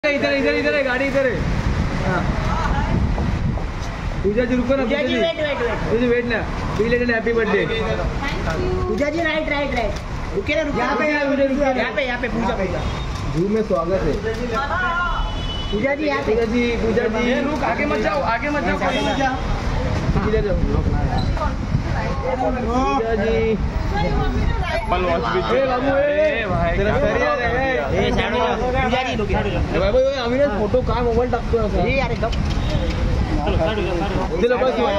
इधर इधर इधर है, गाड़ी इधर है। हाँ पूजा जी रुको ना, पूजा जी वेट ना, belated happy birthday. Pooja ji right right right, रुके ना, यहाँ पे यहाँ पे पूजा जू में स्वागत है। पूजा जी यहाँ पे, पूजा जी रुक, आगे मत जाओ, आगे मत जाओ, आगे मत जाओ। इधर जाओ पूजा जी। अविनाश फोटो काय मोबाईल टाकतोय असं? पूजा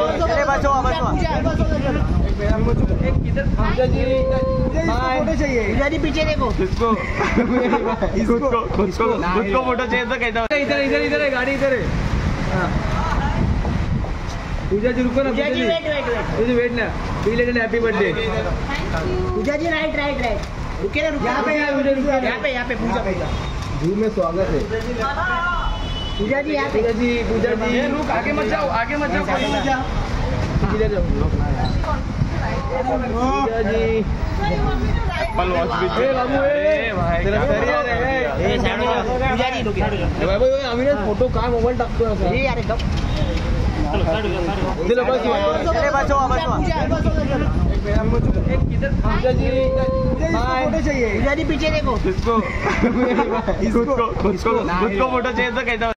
जी पीछे देखो, खुद को फोटो चाहिए तो कहता हूँ। इधर इधर इधर है, गाड़ी इधर है। हाँ पूजा जी रुको ना, पूजा जी वेट ना, belated happy birthday. Pooja ji right right right, रुके ना, यहाँ पे पूजा जू में स्वागत है। पूजा जी यहाँ पे, पूजा जी रुक, आगे मत जाओ, आगे मत जाओ, आगे मत जाओ। इधर जाओ पूजा जी। अविनाश फोटो काय मोबाईल टाकतोय असं? पूजा जी पीछे देखो, खुद को फोटो चाहिए तो कहता हूँ।